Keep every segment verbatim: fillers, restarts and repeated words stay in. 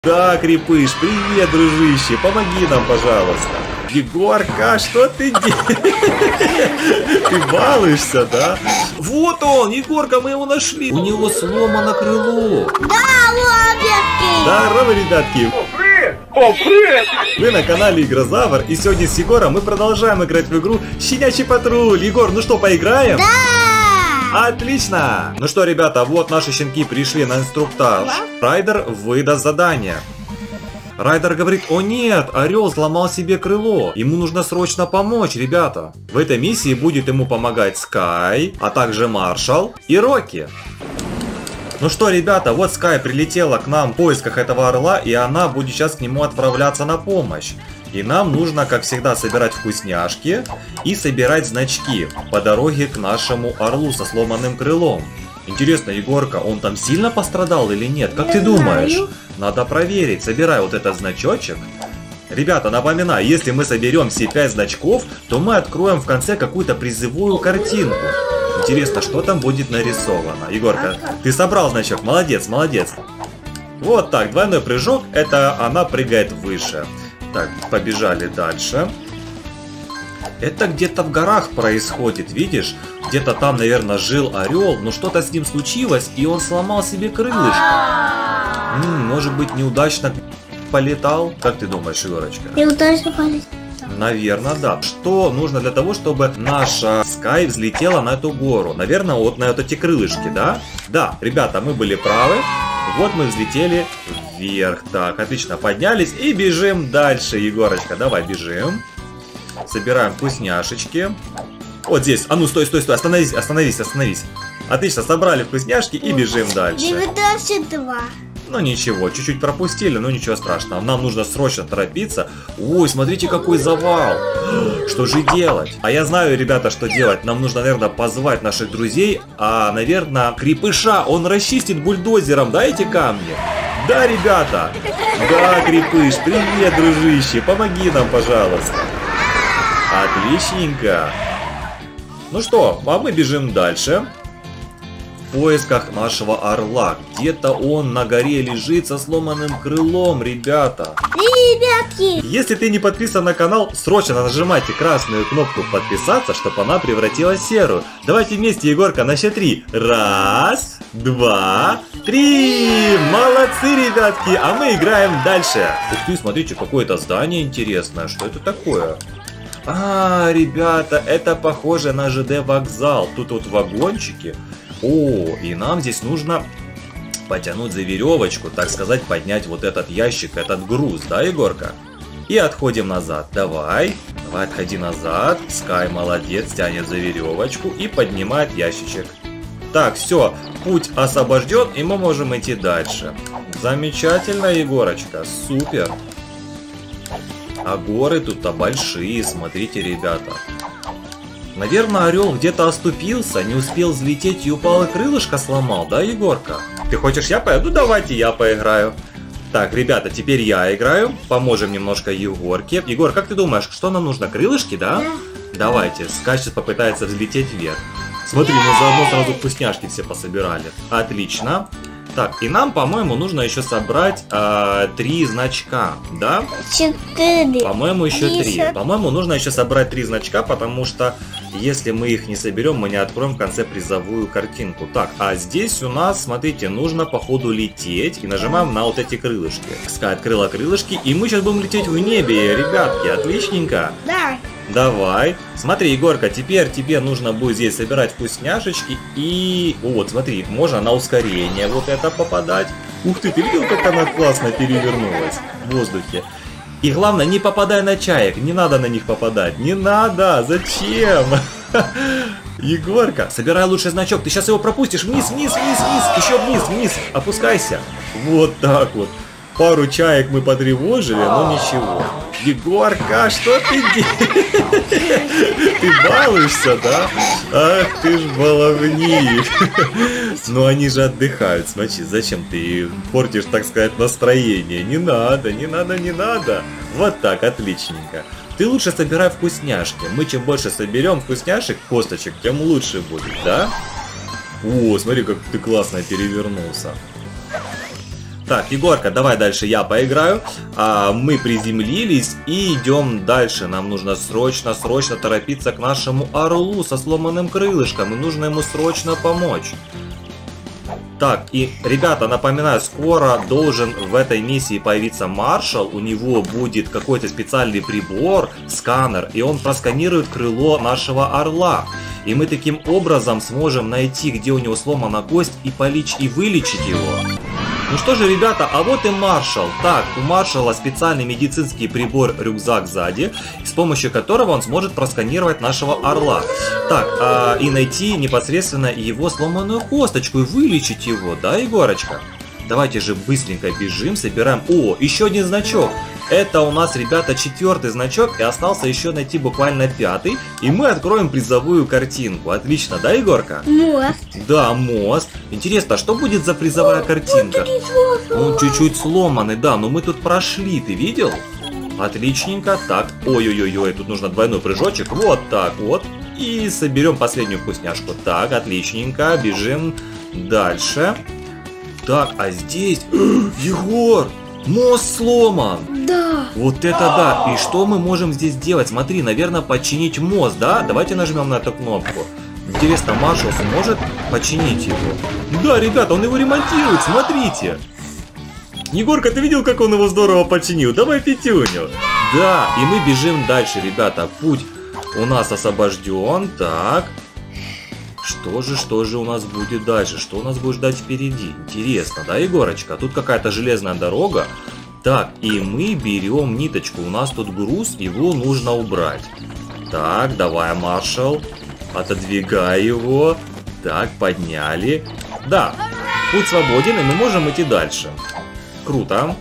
Да, Крепыш, привет, дружище, помоги нам, пожалуйста. Егорка, что ты делаешь? Ты балуешься, да? Вот он, Егорка, мы его нашли. У него сломано крыло. Да, ребятки. Здорово, ребятки. О, привет! О, привет! Вы на канале Игрозавр, и сегодня с Егором мы продолжаем играть в игру Щенячий патруль. Егор, ну что, поиграем? Да! Отлично! Ну что, ребята, вот наши щенки пришли на инструктаж. Райдер выдаст задание. Райдер говорит: о нет, орел сломал себе крыло. Ему нужно срочно помочь, ребята. В этой миссии будет ему помогать Скай, а также Маршал и Рокки. Ну что, ребята, вот Скай прилетела к нам в поисках этого орла, и она будет сейчас к нему отправляться на помощь. И нам нужно, как всегда, собирать вкусняшки и собирать значки по дороге к нашему орлу со сломанным крылом. Интересно, Егорка, он там сильно пострадал или нет? Как Не ты думаешь? знаю. Надо проверить. Собирай вот этот значочек. Ребята, напоминаю, если мы соберем все пять значков, то мы откроем в конце какую-то призовую картинку. Интересно, что там будет нарисовано? Егорка, ты собрал значок, молодец, молодец. Вот так, двойной прыжок, это она прыгает выше. Так, побежали дальше. Это где-то в горах происходит, видишь? Где-то там, наверное, жил орел, но что-то с ним случилось, и он сломал себе крылышко. М-м, может быть, неудачно полетал? Как ты думаешь, Егорочка? Неудачно полетел. Наверное, да. Что нужно для того, чтобы наша Скай взлетела на эту гору? Наверное, вот на вот эти крылышки, да? Да, ребята, мы были правы. Вот мы взлетели вверх. Так, отлично, поднялись и бежим дальше, Егорочка. Давай, бежим. Собираем вкусняшечки. Вот здесь. А ну, стой, стой, стой. Остановись, остановись, остановись. Отлично, собрали вкусняшки и бежим дальше. девяносто два. Ну ничего, чуть-чуть пропустили, но ничего страшного. Нам нужно срочно торопиться. Ой, смотрите, какой завал. Что же делать? А я знаю, ребята, что делать. Нам нужно, наверное, позвать наших друзей. А, наверное, Крепыша. Он расчистит бульдозером, да, эти камни? Да, ребята. Да, Крепыш, привет, дружище. Помоги нам, пожалуйста. Отличненько. Ну что, а мы бежим дальше. В поисках нашего орла. Где-то он на горе лежит со сломанным крылом, ребята. Ребятки. Если ты не подписан на канал, срочно нажимайте красную кнопку подписаться, чтобы она превратилась в серую. Давайте вместе, Егорка, на счет три. Раз, два, три. Молодцы, ребятки. А мы играем дальше. Ух ты, смотрите, какое-то здание интересное. Что это такое? А, ребята, это похоже на ЖД вокзал. Тут вот вагончики. О, и нам здесь нужно потянуть за веревочку, так сказать, поднять вот этот ящик, этот груз, да, Егорка? И отходим назад. Давай, давай, отходи назад. Скай молодец, тянет за веревочку и поднимает ящичек. Так, все, путь освобожден, и мы можем идти дальше. Замечательно, Егорочка, супер. А горы тут-то большие, смотрите, ребята. Наверное, орел где-то оступился, не успел взлететь и упал, и крылышко сломал, да, Егорка? Ты хочешь я поиграю? Ну давайте я поиграю. Так, ребята, теперь я играю. Поможем немножко Егорке. Егор, как ты думаешь, что нам нужно? Крылышки, да? Да. Давайте, Скай сейчас попытается взлететь вверх. Смотри, мы заодно сразу вкусняшки все пособирали. Отлично. Так, и нам, по-моему, нужно еще собрать э, три значка, да? Четыре. По-моему, еще три. Десять. По-моему, нужно еще собрать три значка, потому что если мы их не соберем, мы не откроем в конце призовую картинку. Так, а здесь у нас, смотрите, нужно по ходу лететь и нажимаем на вот эти крылышки. Скай открыла крылышки, и мы сейчас будем лететь в небе, ребятки, отличненько. Да. Давай. Смотри, Егорка, теперь тебе нужно будет здесь собирать вкусняшечки и... Вот, смотри, можно на ускорение вот это попадать. Ух ты, ты видел, как она классно перевернулась в воздухе? И главное, не попадай на чаек, не надо на них попадать. Не надо, зачем? Егорка, собирай лучший значок, ты сейчас его пропустишь. Вниз, вниз, вниз, вниз, еще вниз, вниз, опускайся. Вот так вот. Пару чаек мы потревожили, но ничего. Егорка, что ты делаешь? Ты балуешься, да? Ах ты ж баловник. Ну они же отдыхают, смотри, зачем ты портишь, так сказать, настроение? Не надо, не надо, не надо. Вот так, отличненько. Ты лучше собирай вкусняшки. Мы чем больше соберем вкусняшек, косточек, тем лучше будет, да? О, смотри, как ты классно перевернулся. Так, Егорка, давай дальше я поиграю. А, мы приземлились и идем дальше. Нам нужно срочно-срочно торопиться к нашему орлу со сломанным крылышком. И нужно ему срочно помочь. Так, и, ребята, напоминаю, скоро должен в этой миссии появиться маршал. У него будет какой-то специальный прибор, сканер, и он просканирует крыло нашего орла. И мы таким образом сможем найти, где у него сломана кость, и полечь, и вылечить его. Ну что же, ребята, а вот и маршал. Так, у маршала специальный медицинский прибор-рюкзак сзади, с помощью которого он сможет просканировать нашего орла. Так, а, и найти непосредственно его сломанную косточку и вылечить его, да, Егорочка? Давайте же быстренько бежим, собираем. О, еще один значок. Это у нас, ребята, четвертый значок, и остался еще найти буквально пятый. И мы откроем призовую картинку. Отлично, да, Егорка? Мост. Да, мост. Интересно, а что будет за призовая картинка? Он чуть-чуть сломанный, да, но мы тут прошли, ты видел? Отличненько. Так, ой-ой-ой, тут нужно двойной прыжочек. Вот так вот. И соберем последнюю вкусняшку. Так, отличненько. Бежим дальше. Так, а здесь... Егор! Мост сломан! Да. Вот это да! И что мы можем здесь делать? Смотри, наверное, починить мост, да? Давайте нажмем на эту кнопку. Интересно, маршал сможет починить его? Да, ребята, он его ремонтирует, смотрите! Егорка, ты видел, как он его здорово починил? Давай пятюню! Да, и мы бежим дальше, ребята. Путь у нас освобожден. Так. Что же, что же у нас будет дальше? Что у нас будет ждать впереди? Интересно, да, Егорочка? Тут какая-то железная дорога. Так, и мы берем ниточку. У нас тут груз, его нужно убрать. Так, давай, маршал. Отодвигай его. Так, подняли. Да, путь свободен, и мы можем идти дальше. Круто.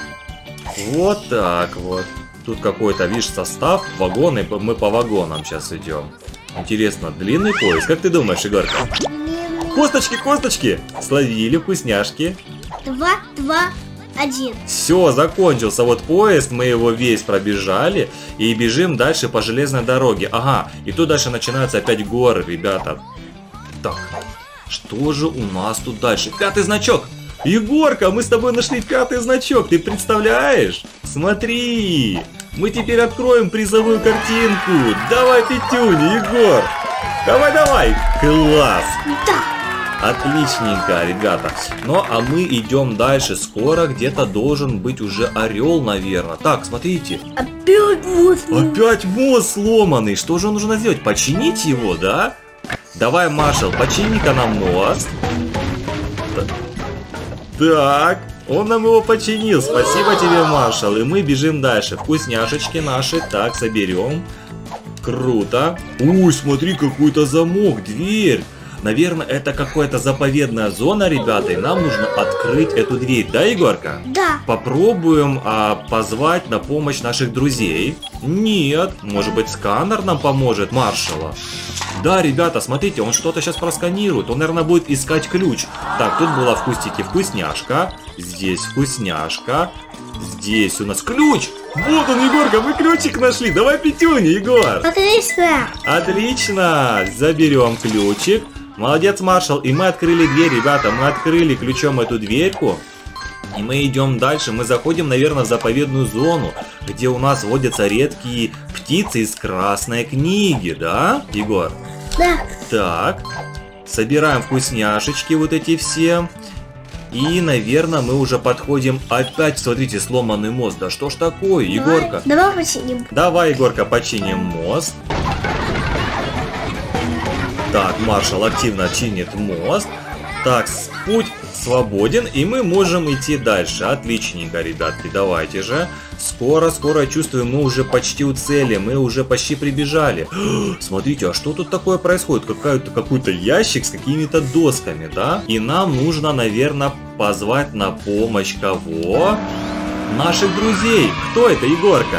Вот так вот. Тут какой-то, видишь, состав, вагоны, мы по вагонам сейчас идем. Интересно, длинный поезд? Как ты думаешь, Егорка? Косточки, косточки! Словили вкусняшки. Два, два, один. Все, закончился вот поезд, мы его весь пробежали. И бежим дальше по железной дороге. Ага, и тут дальше начинаются опять горы, ребята. Так, что же у нас тут дальше? Пятый значок! Егорка, мы с тобой нашли пятый значок, ты представляешь? Смотри! Мы теперь откроем призовую картинку. Давай, пятюню, Егор. Давай, давай. Класс. Да. Отличненько, ребята. Ну, а мы идем дальше. Скоро где-то должен быть уже орел, наверное. Так, смотрите. Опять мост. Опять мост сломанный. Что же нужно сделать? Починить его, да? Давай, маршал, почини-ка нам мост. Так. Он нам его починил. Спасибо тебе, маршал. И мы бежим дальше. Вкусняшечки наши. Так, соберем. Круто. Ой, смотри, какой-то замок, дверь. Наверное, это какая-то заповедная зона, ребята. И нам нужно открыть эту дверь. Да, Егорка? Да. Попробуем а, позвать на помощь наших друзей. Нет. Может быть, сканер нам поможет, маршала? Да, ребята, смотрите, он что-то сейчас просканирует. Он, наверное, будет искать ключ. Так, тут была в кустике вкусняшка. Здесь вкусняшка. Здесь у нас ключ. Вот он, Егорка, мы ключик нашли. Давай пятюню, Егор. Отлично. Отлично. Заберем ключик. Молодец, маршал. И мы открыли дверь, ребята. Мы открыли ключом эту дверьку. И мы идем дальше. Мы заходим, наверное, в заповедную зону, где у нас водятся редкие птицы из Красной книги, да, Егор? Да. Так, собираем вкусняшечки вот эти все. И, наверное, мы уже подходим опять, смотрите, сломанный мост. Да что ж такое, Егорка? Давай, давай починим. Давай, Егорка, починим мост. Так, маршал активно чинит мост. Так, путь свободен, и мы можем идти дальше. Отличненько, ребятки, давайте же. Скоро-скоро, чувствую, мы уже почти у цели, мы уже почти прибежали. Смотрите, а что тут такое происходит? Какой-то какой-то ящик с какими-то досками, да? И нам нужно, наверное, позвать на помощь кого? Наших друзей. Кто это, Егорка?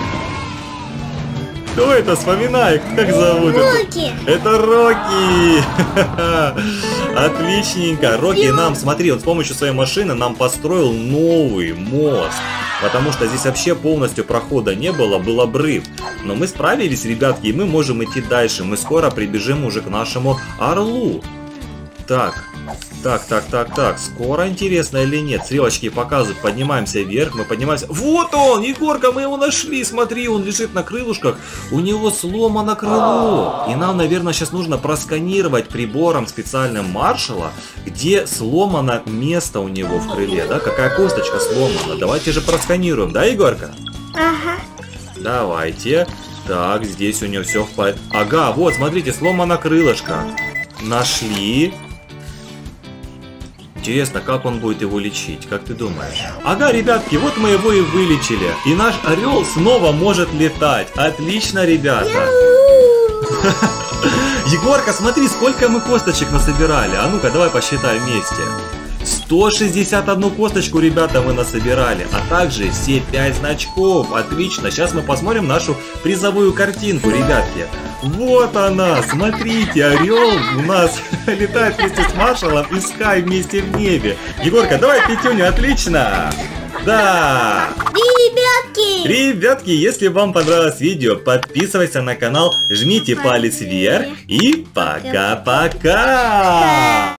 Кто это? Вспоминай, как зовут это? Рокки. Это Рокки! Отличненько. Рокки нам, смотри, он с помощью своей машины нам построил новый мост. Потому что здесь вообще полностью прохода не было, был обрыв. Но мы справились, ребятки, и мы можем идти дальше. Мы скоро прибежим уже к нашему орлу. Так, Так, так, так, так, скоро интересно или нет? Стрелочки показывают, поднимаемся вверх, мы поднимаемся. Вот он, Егорка, мы его нашли, смотри, он лежит на крылышках, у него сломано крыло. И нам, наверное, сейчас нужно просканировать прибором специальным маршала, где сломано место у него в крыле, да, какая косточка сломана. Давайте же просканируем, да, Егорка? Ага. Давайте. Так, здесь у него все в порядке. Ага, вот, смотрите, сломано крылышко. Нашли. Интересно, как он будет его лечить, как ты думаешь? Ага, ребятки, вот мы его и вылечили. И наш орел снова может летать. Отлично, ребята. Егорка, смотри, сколько мы косточек насобирали. А ну-ка, давай посчитаем вместе. сто шестьдесят одну косточку, ребята, мы насобирали, а также все пять значков. Отлично, сейчас мы посмотрим нашу призовую картинку, ребятки. Вот она, смотрите, орел у нас летает вместе с маршалом и Скай вместе в небе. Егорка, давай пятюню, отлично. Да. Ребятки. Ребятки, если вам понравилось видео, подписывайтесь на канал, жмите палец вверх и пока-пока.